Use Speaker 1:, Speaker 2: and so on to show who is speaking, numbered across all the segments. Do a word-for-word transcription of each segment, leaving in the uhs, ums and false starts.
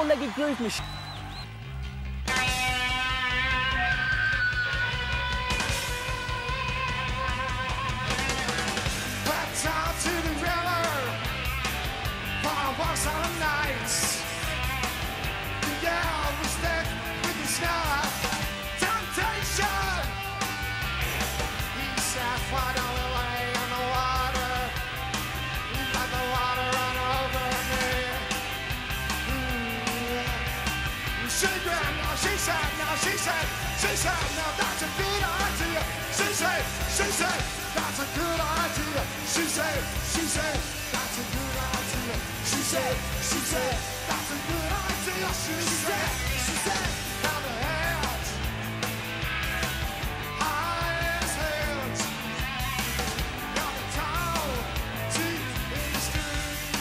Speaker 1: four-legged groove machine.
Speaker 2: Down to the river for walks on the nights. Yeah, we stick with the sky. Temptation. He sat wide on the way on the water. He let the water run over me. Mm. She grabbed, now she said, now she said, she said, now that's a good idea. She said, she said, that's a good idea. She said, she said, that's a good idea. She said, she said, that's a good idea. She said, she said, now the hands, highest hands, got the towel, teeth in the street.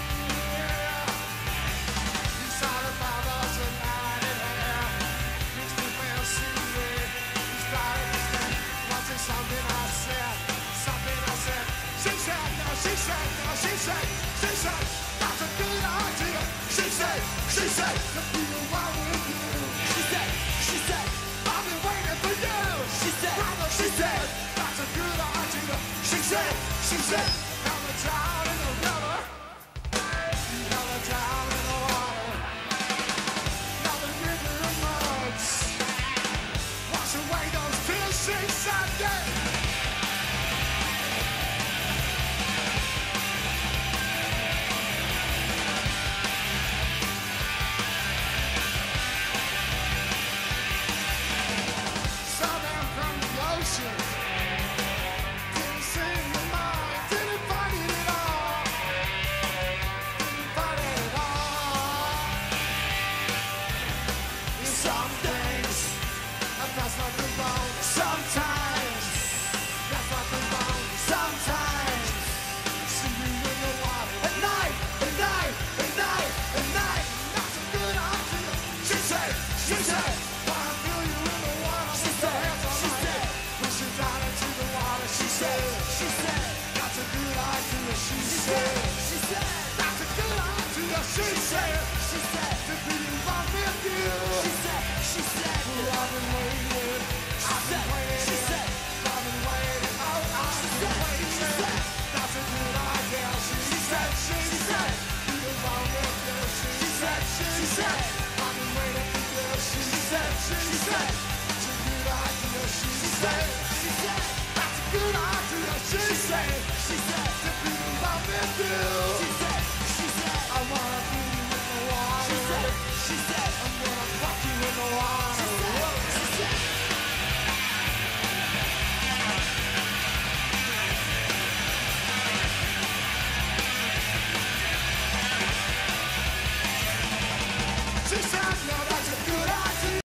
Speaker 2: He saw the fathers and night in hair, mixed with fancy. He started to say, was it something I said? Something I said. She said, no, she said, no, she said, she said, that's a good idea. She said, she said, to be one with you. She said, she said, I've been waiting for you. She said, brother, she said, that's a good idea. She said, she said, now the down in the river, now the down in the water, now the river emerges, wash away those tears. She said, yeah. Didn't sing the mind, didn't fight it at all. Didn't fight it at all. In some things, that's nothing wrong. Sometimes, that's nothing wrong. Sometimes, see you in the water at night, at night, at night, at night. That's a good idea. She said, she said, wanna feel you in the water. She said, she said. Down into the water, she said, she said, that's a good idea, she said, she said, that's a good idea, she said, she said, to be involved with you, she said, she said, well, I've been waiting, I've been waiting, she said, I've been waiting, oh, I've been waiting, she said, that's a good idea, she said, she said, be involved with you, she said, she said, I've been waiting for you, she said, she said, it's a good idea, she said. She said, that's a good idea. She said, she said, to be involved with you. She said, she said, I wanna be in the water. She said, she said.